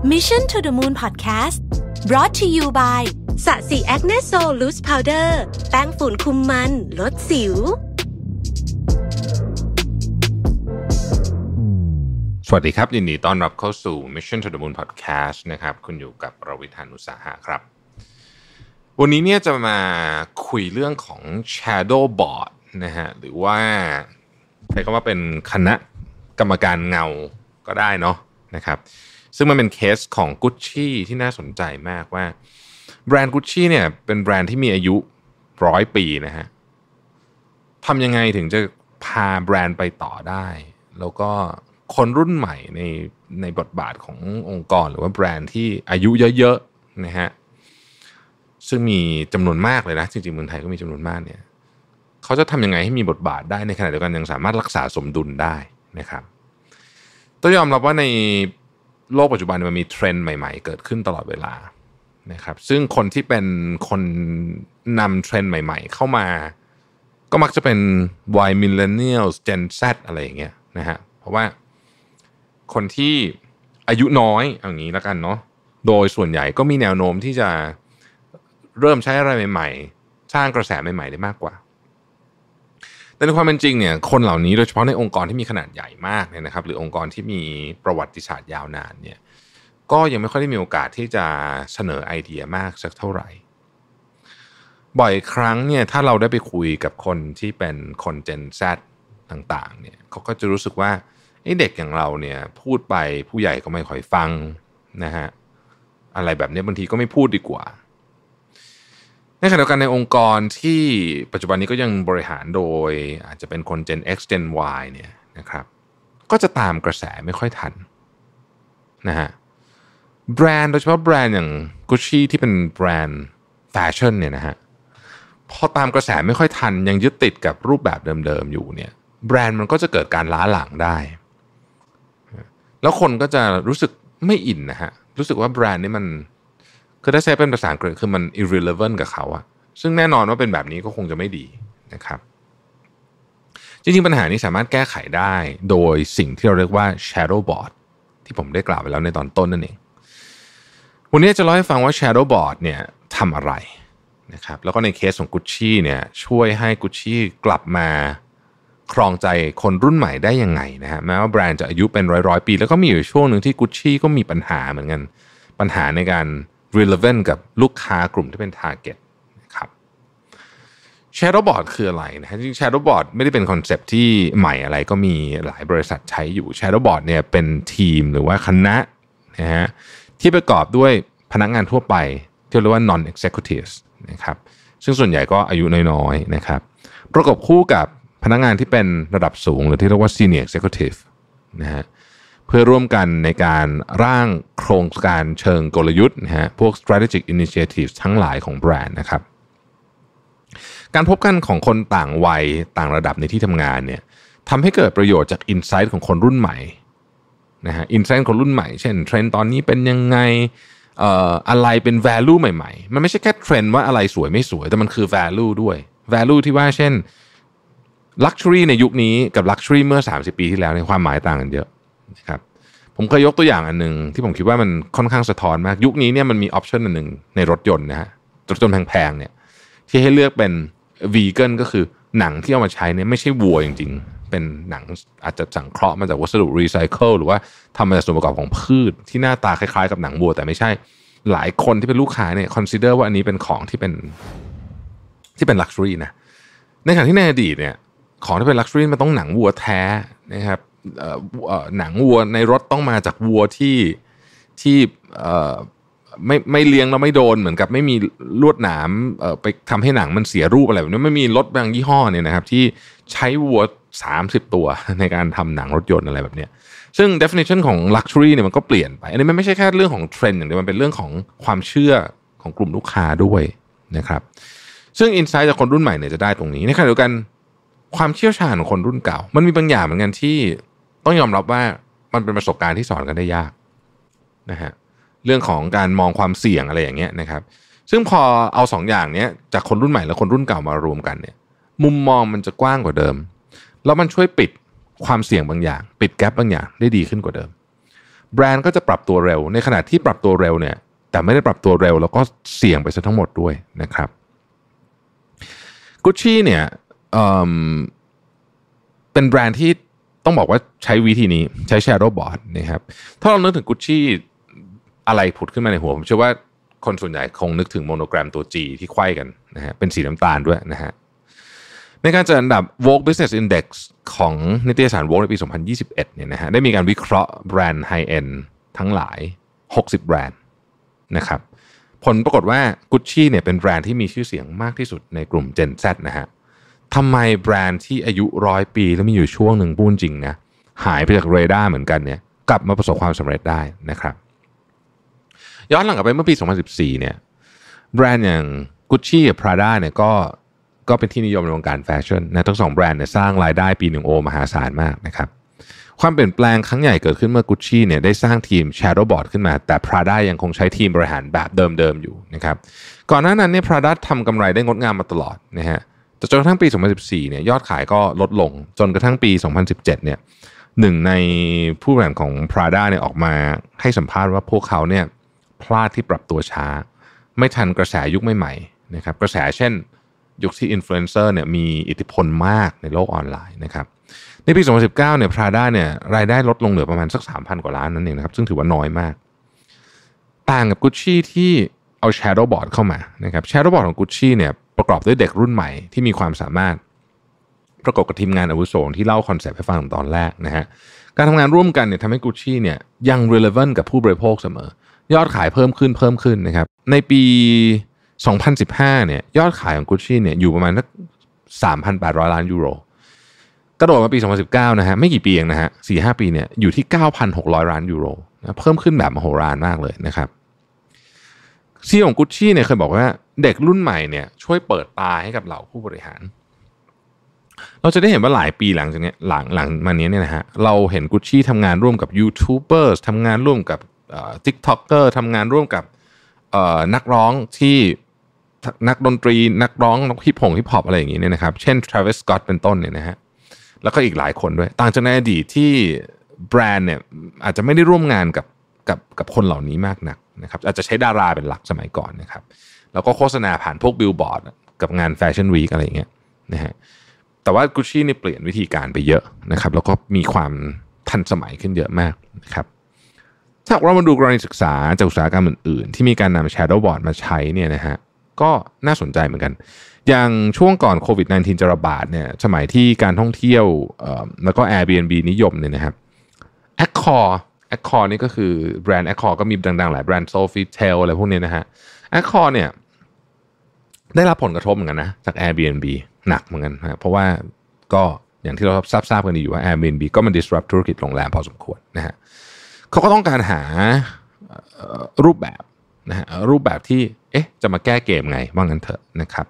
Mission to the Moon Podcast brought to you by สะสีแอคเนสโซลูสพาวเดอร์แป้งฝุ่นคุมมันลดสิวสวัสดีครับยินดีต้อนรับเข้าสู่ Mission to the Moon Podcast นะครับคุณอยู่กับรวิธานอุตสาหะครับวันนี้เนี่ยจะมาคุยเรื่องของ Shadow Board นะฮะหรือว่าใช้คำว่าเป็นคณะกรรมการเงาก็ได้เนาะนะครับซึ่งมันเป็นเคสของ Gucci ที่น่าสนใจมากว่าแบรนด์ Gucci เนี่ยเป็นแบรนด์ที่มีอายุ100 ปีนะฮะทำยังไงถึงจะพาแบรนด์ไปต่อได้แล้วก็คนรุ่นใหม่ในบทบาทขององค์กรหรือว่าแบรนด์ที่อายุเยอะๆนะฮะซึ่งมีจำนวนมากเลยนะจริงๆเมืองไทยก็มีจำนวนมากเนี่ยเขาจะทำยังไงให้มีบทบาทได้ในขณะเดียวกันยังสามารถรักษาสมดุลได้นะครับต้องยอมรับว่าในโลกปัจจุบันมันมีเทรนด์ใหม่ๆเกิดขึ้นตลอดเวลานะครับซึ่งคนที่เป็นคนนำเทรนด์ใหม่ๆเข้ามาก็มักจะเป็น Y Millennials Gen Z อะไรอย่างเงี้ยนะฮะเพราะว่าคนที่อายุน้อยอย่างนี้แล้วกันเนาะโดยส่วนใหญ่ก็มีแนวโน้มที่จะเริ่มใช้อะไรใหม่ๆสร้างกระแสใหม่ๆได้มากกว่าแต่ในความเป็นจริงเนี่ยคนเหล่านี้โดยเฉพาะในองค์กรที่มีขนาดใหญ่มากเนี่ยนะครับหรือองค์กรที่มีประวัติศาสตร์ยาวนานเนี่ยก็ยังไม่ค่อยได้มีโอกาสที่จะเสนอไอเดียมากสักเท่าไหร่บ่อยครั้งเนี่ยถ้าเราได้ไปคุยกับคนที่เป็นคน Gen Z ต่างๆเนี่ยเขาก็จะรู้สึกว่าเด็กอย่างเราเนี่ยพูดไปผู้ใหญ่ก็ไม่ค่อยฟังนะฮะอะไรแบบนี้บางทีก็ไม่พูดดีกว่าในขณะเดียวกันในองค์กรที่ปัจจุบันนี้ก็ยังบริหารโดยอาจจะเป็นคน Gen X Gen Y เนี่ยนะครับก็จะตามกระแสไม่ค่อยทันนะฮะแบรนด์โดยเฉพาะแบรนด์อย่าง Gucci ที่เป็นแบรนด์แฟชั่นเนี่ยนะฮะพอตามกระแสไม่ค่อยทันยังยึดติดกับรูปแบบเดิมๆอยู่เนี่ยแบรนด์มันก็จะเกิดการล้าหลังได้แล้วคนก็จะรู้สึกไม่อินนะฮะรู้สึกว่าแบรนด์นี้มันคือถ้าใช้เป็นภาษาอังกฤษคือมัน irrelevant กับเขาอะซึ่งแน่นอนว่าเป็นแบบนี้ก็คงจะไม่ดีนะครับจริงๆปัญหานี้สามารถแก้ไขได้โดยสิ่งที่เราเรียกว่า shadow board ที่ผมได้กล่าวไปแล้วในตอนต้นนั่นเองวันนี้จะเล่าให้ฟังว่า shadow board เนี่ยทำอะไรนะครับแล้วก็ในเคสของ Gucci เนี่ยช่วยให้ Gucci กลับมาครองใจคนรุ่นใหม่ได้ยังไงนะฮะแม้ว่าแบรนด์จะอายุเป็นร้อยปีแล้วก็มีอยู่ช่วงหนึ่งที่ Gucci ก็มีปัญหาเหมือนกันปัญหาในการ relevant กับลูกค้ากลุ่มที่เป็น target นะครับ shadow board คืออะไรนะฮะจริง shadow board ไม่ได้เป็นคอนเซปต์ที่ใหม่อะไรก็มีหลายบริษัทใช้อยู่ shadow board เนี่ยเป็นทีมหรือว่าคณะนะฮะที่ประกอบด้วยพนักงานทั่วไปที่เรียกว่า non executives นะครับซึ่งส่วนใหญ่ก็อายุน้อยๆนะครับประกอบคู่กับพนักงานที่เป็นระดับสูงหรือที่เรียกว่า senior executive นะฮะเพื่อร่วมกันในการร่างโครงการเชิงกลยุทธ์นะฮะพวก strategic initiatives ทั้งหลายของแบรนด์นะครับการพบกันของคนต่างวัยต่างระดับในที่ทำงานเนี่ยทำให้เกิดประโยชน์จาก insight ของคนรุ่นใหม่นะฮะ insight คนรุ่นใหม่เช่นเทรนด์ตอนนี้เป็นยังไงอะไรเป็น value ใหม่ๆมันไม่ใช่แค่เทรนด์ว่าอะไรสวยไม่สวยแต่มันคือ value ด้วย value ที่ว่าเช่นLuxury ในยุคนี้กับ Luxury เมื่อ30 ปีที่แล้วในความหมายต่างกันเยอะนะครับผมเคยยกตัวอย่างอันนึงที่ผมคิดว่ามันค่อนข้างสะท้อนมากยุคนี้เนี่ยมันมีออปชันอันนึงในรถยนต์นะฮะรถยนต์แพงๆเนี่ยที่ให้เลือกเป็น Vegan ก็คือหนังที่เอามาใช้เนี่ยไม่ใช่วัวจริงๆเป็นหนังอาจจะสังเคราะห์มาจากวัสดุรีไซเคิลหรือว่าทำมาจากส่วนประกอบของพืชที่หน้าตาคล้ายๆกับหนังวัวแต่ไม่ใช่หลายคนที่เป็นลูกค้าเนี่ยคอนซิเดอร์ว่าอันนี้เป็นของที่เป็น Luxury นะในขณะที่ในอดีตเนี่ยของที่เป็น Luxury มันต้องหนังวัวแท้นะครับหนังวัวในรถต้องมาจากวัวที่ไม่เลี้ยงแล้วไม่โดนเหมือนกับไม่มีลวดหนามไปทำให้หนังมันเสียรูปอะไรแบบนี้ไม่มีรถบางยี่ห้อเนี่ยนะครับที่ใช้วัว30 ตัวในการทำหนังรถยนต์อะไรแบบนี้ซึ่ง definition ของ luxury เนี่ยมันก็เปลี่ยนไปอันนี้มันไม่ใช่แค่เรื่องของเทรนด์อย่างเดียวมันเป็นเรื่องของความเชื่อของกลุ่มลูกค้าด้วยนะครับซึ่ง insight จากคนรุ่นใหม่เนี่ยจะได้ตรงนี้ในขณะเดียวกันความเชี่ยวชาญของคนรุ่นเก่ามันมีบางอย่างเหมือนกันที่ต้องยอมรับว่ามันเป็นประสบการณ์ที่สอนกันได้ยากนะฮะเรื่องของการมองความเสี่ยงอะไรอย่างเงี้ยนะครับซึ่งพอเอา2 อย่างเนี้ยจากคนรุ่นใหม่และคนรุ่นเก่ามารวมกันเนี่ยมุมมองมันจะกว้างกว่าเดิมแล้วมันช่วยปิดความเสี่ยงบางอย่างปิดแกปบางอย่างได้ดีขึ้นกว่าเดิมแบรนด์ก็จะปรับตัวเร็วในขณะที่ปรับตัวเร็วเนี่ยแต่ไม่ได้ปรับตัวเร็วแล้วก็เสี่ยงไปซะทั้งหมดด้วยนะครับ Gucci เนี่ยเป็นแบรนด์ที่ต้องบอกว่าใช้วิธีนี้ใช้ shadow board นะครับถ้าเรานึกถึง Gucci อะไรผุดขึ้นมาในหัวผมเชื่อว่าคนส่วนใหญ่คงนึกถึงโมโนแกรมตัว G ที่ไขว้กันนะฮะเป็นสีน้ำตาลด้วยนะฮะในการจัดอันดับ Vogue Business Index ของนิตยสาร Vogue ในปี 2021 เนี่ยนะฮะได้มีการวิเคราะห์แบรนด์ไฮเอนด์ทั้งหลาย60แบรนด์นะครับผลปรากฏว่า Gucci เนี่ยเป็นแบรนด์ที่มีชื่อเสียงมากที่สุดในกลุ่ม Gen Z นะฮะทำไมแบรนด์ที่อายุ100 ปีแล้วมีอยู่ช่วงหนึ่งพูดจริงนะหายไปจากเรดาร์เหมือนกันเนี่ยกลับมาประสบความสำเร็จได้นะครับย้อนหลังกลับไปเมื่อปี 2014 เนี่ยแบรนด์อย่าง Gucci กับ Prada เนี่ยก็เป็นที่นิยมในวงการแฟชั่นนะทั้งสองแบรนด์เนี่ยสร้างรายได้ปีหนึ่งมหาศาลมากนะครับความเปลี่ยนแปลงครั้งใหญ่เกิดขึ้นเมื่อ Gucci เนี่ยได้สร้างทีม Shadow Board ขึ้นมาแต่ Prada ยังคงใช้ทีมบริหารแบบเดิมๆอยู่นะครับก่อนหน้านั้นเนี่ย Prada ทำกำไรได้งดงามมาตลอดนะฮะแต่จนกระทั่งปี 2014 เนี่ยยอดขายก็ลดลงจนกระทั่งปี 2017 เนี่ยหนึ่งในผู้บริหารของ Prada เนี่ยออกมาให้สัมภาษณ์ว่าพวกเขาเนี่ยพลาดที่ปรับตัวช้าไม่ทันกระแสยุคใหม่ๆนะครับกระแสเช่นยุคที่อินฟลูเอนเซอร์เนี่ยมีอิทธิพลมากในโลกออนไลน์นะครับในปี 2019 เนี่ย Prada เนี่ยรายได้ลดลงเหลือประมาณสัก 3,000 กว่าล้านนั่นเองนะครับซึ่งถือว่าน้อยมากต่างกับ Gucci ที่เอา Shadow Board เข้ามานะครับ Shadow Board ของ Gucci เนี่ยประกอบด้วยเด็กรุ่นใหม่ที่มีความสามารถประกอบกับทีมงานอาวุโสที่เล่าคอนเซปต์ให้ฟังตอนแรกนะฮะการทำงานร่วมกันเนี่ยทำให้ Gucci เนี่ยยัง relevant กับผู้บริโภคเสมอยอดขายเพิ่มขึ้นนะครับในปี 2015 เนี่ยยอดขายของ Gucci เนี่ยอยู่ประมาณสัก 3,800 ล้านยูโรกระโดดมาปี 2019 นะฮะไม่กี่ปีเองนะฮะ 4-5 ปีเนี่ยอยู่ที่ 9,600 ล้านยูโรนะเพิ่มขึ้นแบบมโหฬารมากเลยนะครับซีอีโอของ Gucci เนี่ยเคยบอกว่าเด็กรุ่นใหม่เนี่ยช่วยเปิดตาให้กับเหล่าผู้บริหารเราจะได้เห็นว่าหลายปีหลังจากนี้หลังมานี้เนี่ยนะฮะเราเห็น Gucci ทำงานร่วมกับยูทูบเบอร์ทำงานร่วมกับTikToker ทำงานร่วมกับนักร้องที่นักดนตรีนักร้องฮิปฮอปอะไรอย่างงี้เนี่ยนะครับเช่น Travis Scott เป็นต้นเนี่ยนะฮะแล้วก็อีกหลายคนด้วยต่างจากในอดีตที่แบรนด์เนี่ยอาจจะไม่ได้ร่วมงานกับคนเหล่านี้มากนักนะครับอาจจะใช้ดาราเป็นหลักสมัยก่อนนะครับแล้วก็โฆษณาผ่านพวกบิลบอร์ดกับงานแฟชั่นวีคอะไรอย่างเงี้ยนะฮะแต่ว่า Gucci นี่เปลี่ยนวิธีการไปเยอะนะครับแล้วก็มีความทันสมัยขึ้นเยอะมากนะครับถ้าเรามาดูกรณีศึกษาจากอุตสาหกรรมอื่นๆที่มีการนำ Shadow Board มาใช้เนี่ยนะฮะก็น่าสนใจเหมือนกันอย่างช่วงก่อนโควิด -19 จะระบาดเนี่ยสมัยที่การท่องเที่ยวแล้วก็ Airbnb นิยมเนี่ยนะครับ Accor นี่ก็คือแบรนด์ Accor ก็มีดังๆหลายแบรนด์ Sofitel อะไรพวกนี้นะฮะ Accor เนี่ยได้รับผลกระทบเหมือนกันนะจาก Airbnb หนักเหมือนกันนะเพราะว่าก็อย่างที่เราทราบกันดีอยู่ว่า Airbnb ก็มัน disrupt ธุรกิจโรงแรมพอสมควรนะฮะเขาก็ต้องการหารูปแบบนะฮะรูปแบบที่จะมาแก้เกมไงว่างั้นเถอะนะครับ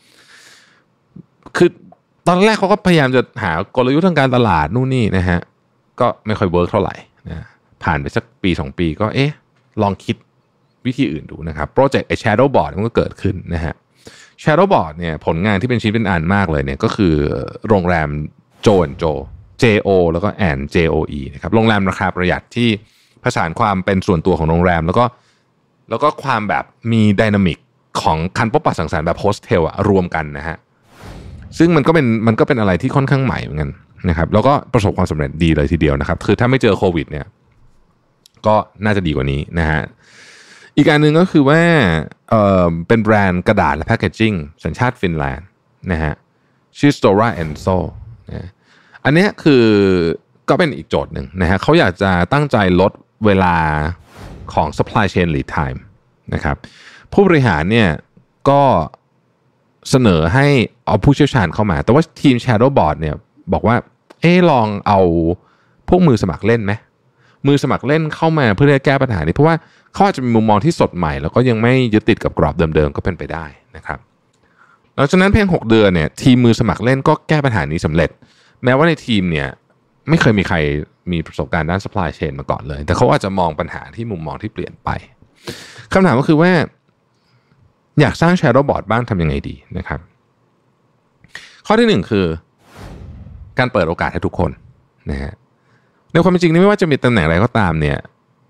คือตอนแรกเขาก็พยายามจะหากลยุทธ์ทางการตลาดนู่นนี่นะฮะก็ไม่ค่อยเวิร์กเท่าไหร่นะผ่านไปสักปี2ปีก็ลองคิดวิธีอื่นดูนะครับโปรเจกต์Shadow Board มันก็เกิดขึ้นนะฮะ Shadow Board เนี่ยผลงานที่เป็นชิ้นเป็นอันมากเลยเนี่ยก็คือโรงแรมโจนโจ JO แล้วก็ JOE นะครับโรงแรมราคาประหยัดที่ผสานความเป็นส่วนตัวของโรงแรมแล้วก็ความแบบมีไดนามิกของการพบปะสังสรรค์แบบโฮสเทลรวมกันนะฮะซึ่งมันก็เป็นอะไรที่ค่อนข้างใหม่เหมือนกันนะครับแล้วก็ประสบความสำเร็จดีเลยทีเดียวนะครับคือถ้าไม่เจอโควิดเนี่ยก็น่าจะดีกว่านี้นะฮะอีกอันหนึ่งก็คือว่าเป็นแบรนด์กระดาษและแพคเกจจิ้งสัญชาติฟินแลนด์นะฮะชื่อ Stora Enso นะอันนี้คือก็เป็นอีกโจทย์หนึ่งนะฮะเขาอยากจะตั้งใจลดเวลาของ supply chain lead time นะครับผู้บริหารเนี่ยก็เสนอให้เอาผู้เชี่ยวชาญเข้ามาแต่ว่าทีม Shadow Board เนี่ยบอกว่าลองเอาพวกมือสมัครเล่นไหมมือสมัครเล่นเข้ามาเพื่อแก้ปัญหานี้เพราะว่าเขาอาจจะมีมุมมองที่สดใหม่แล้วก็ยังไม่ยึดติดกับกรอบเดิมๆก็เป็นไปได้นะครับหลังจากนั้นเพียง6 เดือนเนี่ยทีมมือสมัครเล่นก็แก้ปัญหานี้สำเร็จแม้ว่าในทีมเนี่ยไม่เคยมีใครมีประสบการณ์ด้าน supply chain มาก่อนเลยแต่เขาอาจจะมองปัญหาที่มุมมองที่เปลี่ยนไปคำถามก็คือว่าอยากสร้าง Shadow Board บ้างทำยังไงดีนะครับข้อที่1คือการเปิดโอกาสให้ทุกคนนะฮะในความเป็นจริงนี่ไม่ว่าจะมีตำแหน่งอะไรก็ตามเนี่ย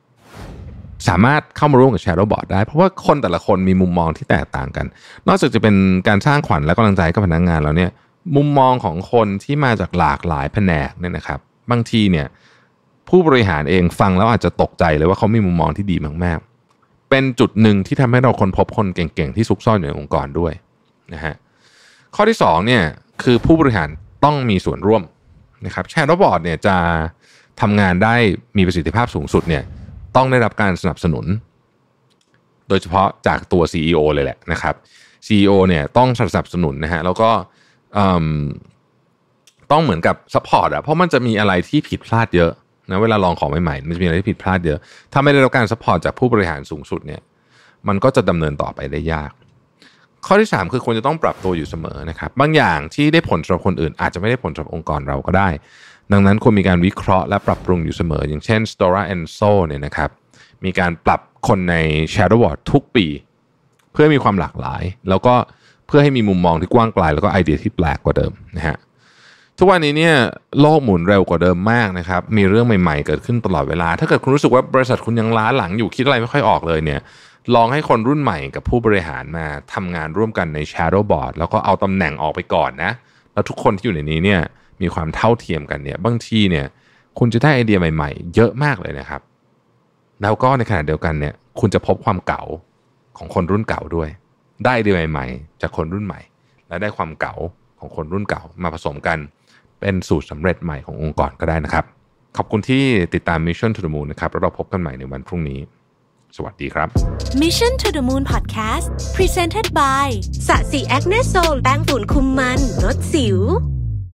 สามารถเข้ามาร่วมกับ Shadow Board ได้เพราะว่าคนแต่ละคนมีมุมมองที่แตกต่างกันนอกจากจะเป็นการสร้างขวัญและกำลังใจกับพนักงานแล้วเนี่ยมุมมองของคนที่มาจากหลากหลายแผนกเนี่ยนะครับบางทีเนี่ยผู้บริหารเองฟังแล้วอาจจะตกใจเลยว่าเขามีมุมมองที่ดีมากๆเป็นจุดหนึ่งที่ทำให้เราค้นพบคนเก่งๆที่ซุกซ่อนอยู่ในองค์กรด้วยนะฮะข้อที่2เนี่ยคือผู้บริหารต้องมีส่วนร่วมนะครับ Shadow Board เนี่ยจะทำงานได้มีประสิทธิภาพสูงสุดเนี่ยต้องได้รับการสนับสนุนโดยเฉพาะจากตัว CEO เลยแหละนะครับ CEO เนี่ยต้องสนับสนุนนะฮะแล้วก็ต้องเหมือนกับซัพพอร์ตเพราะมันจะมีอะไรที่ผิดพลาดเยอะนะเวลาลองของใหม่ๆมันจะมีอะไรที่ผิดพลาดเยอะถ้าไม่ได้รับการซัพพอร์ตจากผู้บริหารสูงสุดเนี่ยมันก็จะดำเนินต่อไปได้ยากข้อที่3คือควรจะต้องปรับตัวอยู่เสมอนะครับบางอย่างที่ได้ผลสำหรับคนอื่นอาจจะไม่ได้ผลสำหรับองค์กรเราก็ได้ดังนั้นควรมีการวิเคราะห์และปรับปรุงอยู่เสมออย่างเช่น Stora Enso เนี่ยนะครับมีการปรับคนใน Shadow Board ทุกปีเพื่อมีความหลากหลายแล้วก็เพื่อให้มีมุมมองที่กว้างไกลแล้วก็ไอเดียที่แปลกกว่าเดิมนะฮะทุกวันนี้เนี่ยโลกหมุนเร็วกว่าเดิมมากนะครับมีเรื่องใหม่ๆเกิดขึ้นตลอดเวลาถ้าเกิดคุณรู้สึกว่าบริษัทคุณยังล้าหลังอยู่คิดอะไรไม่ค่อยออกเลยเนี่ยลองให้คนรุ่นใหม่กับผู้บริหารมาทำงานร่วมกันใน Shadow Board แล้วก็เอาตำแหน่งออกไปก่อนนะแล้วทุกคนที่อยู่ในนี้เนี่ยมีความเท่าเทียมกันเนี่ยบางทีเนี่ยคุณจะได้ไอเดียใหม่ๆเยอะมากเลยนะครับแล้วก็ในขณะเดียวกันเนี่ยคุณจะพบความเก่าของคนรุ่นเก่าด้วยได้ไอเดียใหม่ๆจากคนรุ่นใหม่และได้ความเก่าของคนรุ่นเก่ามาผสมกันเป็นสูตรสำเร็จใหม่ขององค์กรก็ได้นะครับขอบคุณที่ติดตาม Mission to the Moon นะครับแล้วเราพบกันใหม่ในวันพรุ่งนี้สวัสดีครับ Mission to the Moon Podcast Presented by สะสีแอคเนสโซลแป้งฝุ่นคุมมันลดสิว